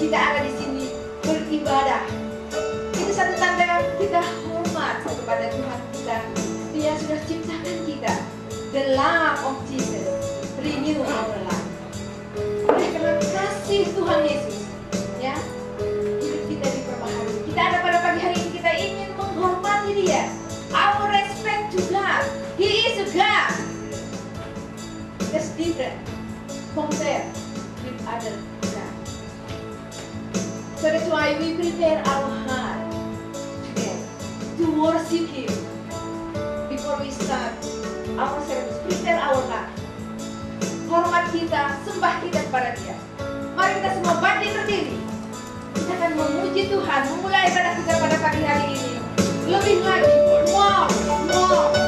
kita ada di sini beribadah. Itu satu tanda kita hormat kepada Tuhan kita. Dia sudah ciptakan kita. The love of Jesus renew our life. Oleh karena kasih Tuhan Yesus, ya, hidup kita diperbaharui. Kita ada pada pagi hari ini, kita ingin menghormati Dia. Our respect to God. He is a God. That's different compared with other God. So that's why we prepare our heart today to worship Him. Before we start our service, prepare our heart. Hormat kita, sembah kita kepada Dia. Mari kita semua bangkit berdiri. Kita akan memuji Tuhan, memulai ibadah kita pada pagi hari ini. Lebih lagi, more.